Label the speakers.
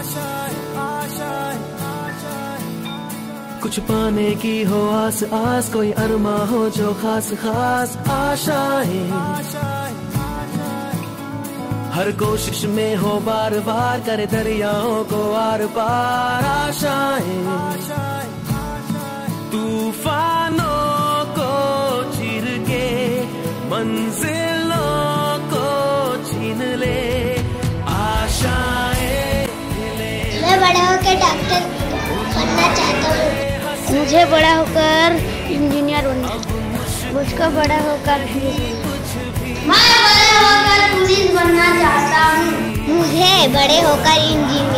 Speaker 1: कुछ पाने की हो आस आस, कोई अरमा हो जो खास खास आशाएं, हर कोशिश में हो बार बार, करे दरियाओं को आर पार आशाएं, तूफानों को चीर के मंजिलों को छीन ले आशाएं।
Speaker 2: मैं बड़ा होकर डॉक्टर बनना चाहता हूँ।
Speaker 3: मुझे बड़ा होकर इंजीनियर बनना, मुझको बड़ा होकर
Speaker 2: मैं बड़ा होकर पुलिस बनना चाहता हूँ।
Speaker 3: मुझे बड़े होकर इंजीनियर